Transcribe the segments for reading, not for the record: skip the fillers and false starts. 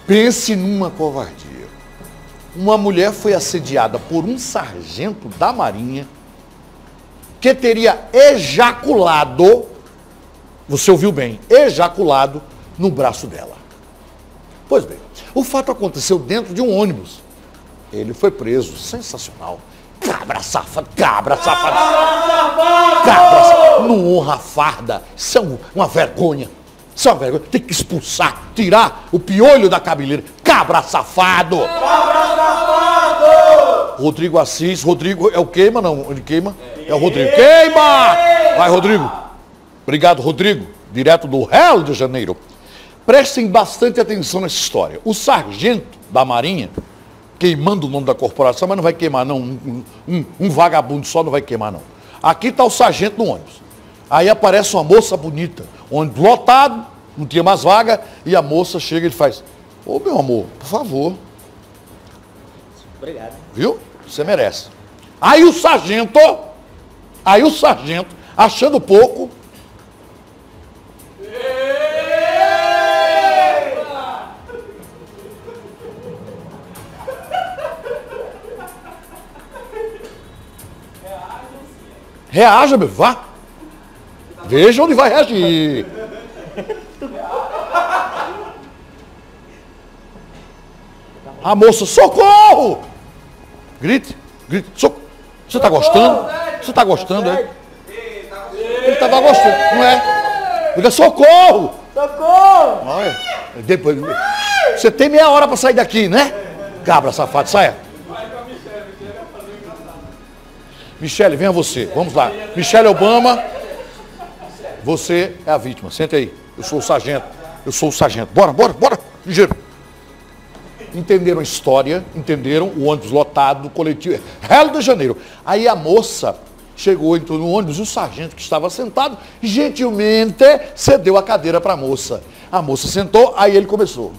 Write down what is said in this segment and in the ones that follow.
Pense numa covardia. Uma mulher foi assediada por um sargento da Marinha que teria ejaculado, você ouviu bem, ejaculado no braço dela. Pois bem, o fato aconteceu dentro de um ônibus. Ele foi preso, sensacional. Cabra safado, cabra safado. Cabra safado, não honra a farda. Isso é uma vergonha. Isso é uma vergonha. Tem que expulsar, tirar o piolho da cabeleira. Cabra safado. Cabra safado. Rodrigo Assis, Rodrigo é o queima, não? Ele queima? É o Rodrigo. Queima! Vai, Rodrigo. Obrigado, Rodrigo. Direto do Rio de Janeiro. Prestem bastante atenção nessa história. O sargento da Marinha, queimando o nome da corporação, mas não vai queimar não, um vagabundo só não vai queimar não. Aqui está o sargento no ônibus. Aí aparece uma moça bonita, ônibus lotado, não tinha mais vaga, e a moça chega e ele faz, ô meu amor, por favor. Obrigado. Viu? Você merece. Aí o sargento, achando pouco, reaja, meu, vá. Veja onde vai reagir. A moça, socorro! Grite, grite, socorro. Você está gostando? Você está gostando, é? Ele estava gostando, não é? Diga, socorro! Socorro! Olha, depois, você tem meia hora para sair daqui, né? Cabra safado, saia. Michele, venha você. Vamos lá. Michele Obama, você é a vítima. Senta aí. Eu sou o sargento. Eu sou o sargento. Bora, bora, bora. Ligeiro. Entenderam a história, entenderam o ônibus lotado, coletivo. Rio de Janeiro. Aí a moça chegou, entrou no ônibus e o sargento que estava sentado, gentilmente cedeu a cadeira para a moça. A moça sentou, aí ele começou.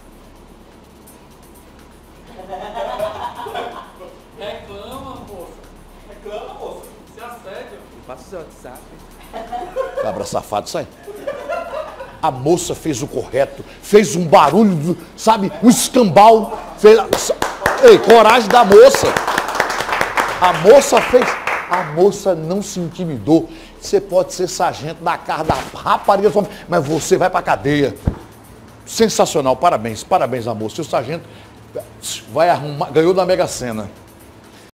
Passa o seu WhatsApp. Cabra safado, sai. A moça fez o correto, fez um barulho, sabe, um escambau. Ei, coragem da moça. A moça fez, a moça não se intimidou. Você pode ser sargento da cara da rapariga, mas você vai pra cadeia. Sensacional, parabéns, parabéns a moça. E o sargento vai arrumar, ganhou da Mega Sena.